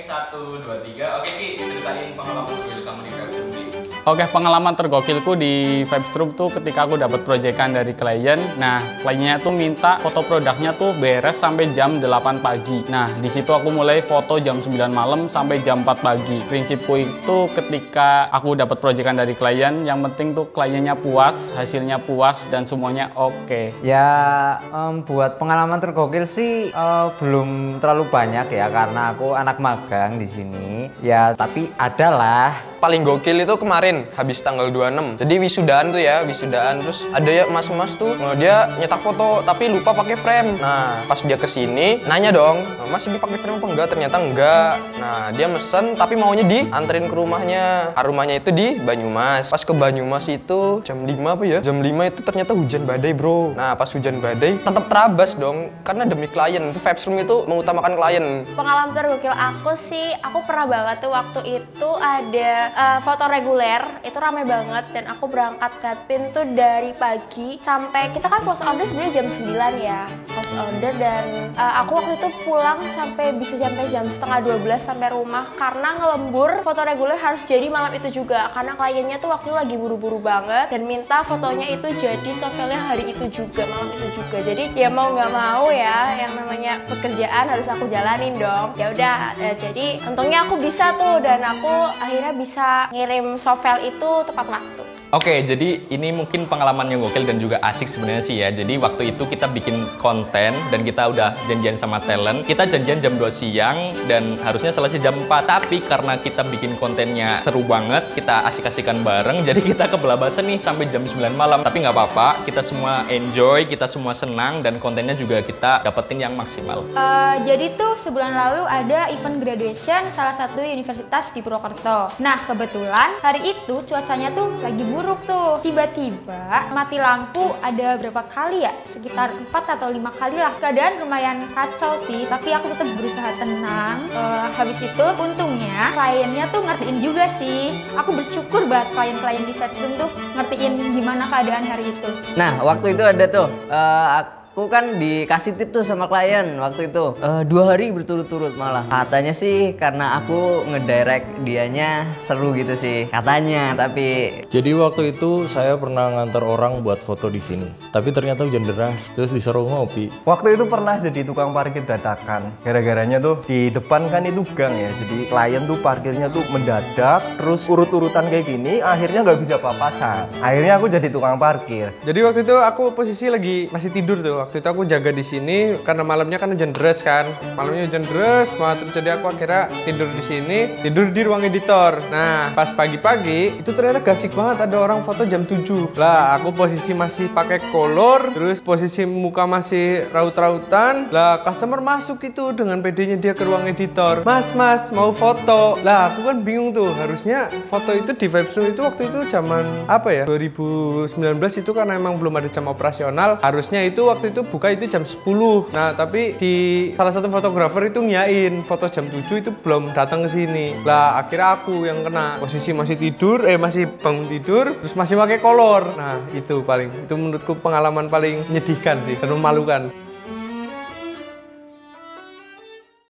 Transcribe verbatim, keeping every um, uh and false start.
satu, dua, tiga. Oke Ki, ceritain pengalaman gokil kamu di Vibesroom Ki. Oke, pengalaman tergokilku di Vibesroom tuh ketika aku dapat proyekan dari klien. Nah, kliennya tuh minta foto produknya tuh beres sampai jam delapan pagi. Nah, di situ aku mulai foto jam sembilan malam sampai jam empat pagi. Prinsipku itu ketika aku dapat proyekan dari klien, yang penting tuh kliennya puas, hasilnya puas, dan semuanya oke. Ya, um, buat pengalaman tergokil sih uh, belum terlalu banyak ya, karena aku anak magang di sini. Ya, tapi adalah. Paling gokil itu kemarin habis tanggal dua puluh enam. Jadi wisudaan tuh ya, wisudaan terus ada ya mas-mas tuh dia nyetak foto tapi lupa pakai frame. Nah, pas dia kesini nanya dong, "Mas ini pakai frame apa enggak?" Ternyata enggak. Nah, dia mesen tapi maunya dianterin ke rumahnya. Nah, rumahnya itu di Banyumas. Pas ke Banyumas itu jam lima apa ya? Jam lima itu ternyata hujan badai, Bro. Nah, pas hujan badai tetap terabas dong karena demi klien. Itu Vibesroom itu mengutamakan klien. Pengalaman tergokil aku sih, aku pernah banget tuh waktu itu ada Uh, foto reguler, itu rame banget dan aku berangkat ke Pin tuh dari pagi sampai kita kan close order sebenarnya jam sembilan ya, close order, dan uh, aku waktu itu pulang sampai bisa sampai jam setengah dua belas sampai rumah karena ngelembur foto reguler harus jadi malam itu juga karena kliennya tuh waktu itu lagi buru-buru banget dan minta fotonya itu jadi sovelnya hari itu juga, malam itu juga. Jadi ya mau nggak mau ya, yang namanya pekerjaan harus aku jalanin dong. Ya udah, uh, jadi untungnya aku bisa tuh dan aku akhirnya bisa bisa ngirim sovel itu tepat waktu. Oke, jadi ini mungkin pengalaman yang gokil dan juga asik sebenarnya sih ya. Jadi waktu itu kita bikin konten dan kita udah janjian sama talent. Kita janjian jam dua siang dan harusnya selesai jam empat. Tapi karena kita bikin kontennya seru banget, kita asik-asikan bareng. Jadi kita kebelabasan nih sampai jam sembilan malam. Tapi nggak apa-apa, kita semua enjoy, kita semua senang, dan kontennya juga kita dapetin yang maksimal. Uh, jadi tuh sebulan lalu ada event graduation salah satu universitas di Purwokerto. Nah, kebetulan hari itu cuacanya tuh lagi buruk tuh. Tiba-tiba mati lampu ada berapa kali ya? Sekitar empat atau lima kali lah. Keadaan lumayan kacau sih, tapi aku tetap berusaha tenang. Uh, habis itu untungnya kliennya tuh ngertiin juga sih. Aku bersyukur banget klien-klien di Vibesroom tuh ngertiin gimana keadaan hari itu. Nah, waktu itu ada tuh uh, aku kan dikasih tip tuh sama klien waktu itu uh, dua hari berturut-turut malah. Katanya sih karena aku ngedirect dianya seru gitu sih katanya, tapi jadi waktu itu saya pernah ngantar orang buat foto di sini, tapi ternyata hujan deras, terus disuruh ngopi. Waktu itu pernah jadi tukang parkir dadakan. Gara-garanya tuh di depan kan itu gang ya, jadi klien tuh parkirnya tuh mendadak, terus urut-urutan kayak gini, akhirnya nggak bisa papasan. Akhirnya aku jadi tukang parkir. Jadi waktu itu aku posisi lagi masih tidur tuh. Waktu itu aku jaga di sini karena malamnya kan hujan deras kan. Malamnya hujan deras, malah terus jadi aku akhirnya tidur di sini, tidur di ruang editor. Nah, pas pagi-pagi itu ternyata gasik banget ada orang foto jam tujuh. Lah, aku posisi masih pakai kolor, terus posisi muka masih raut-rautan. Lah, customer masuk itu dengan pedenya dia ke ruang editor. "Mas, Mas, mau foto." Lah, aku kan bingung tuh. Harusnya foto itu di Vibesroom itu waktu itu zaman apa ya? dua ribu sembilan belas itu karena emang belum ada jam operasional. Harusnya itu waktu itu itu buka itu jam sepuluh. Nah, tapi di salah satu fotografer itu nyain foto jam tujuh itu belum datang ke sini. Lah, akhirnya aku yang kena. Posisi masih tidur, eh masih bangun tidur, terus masih pakai kolor. Nah, itu paling itu menurutku pengalaman paling menyedihkan sih dan memalukan.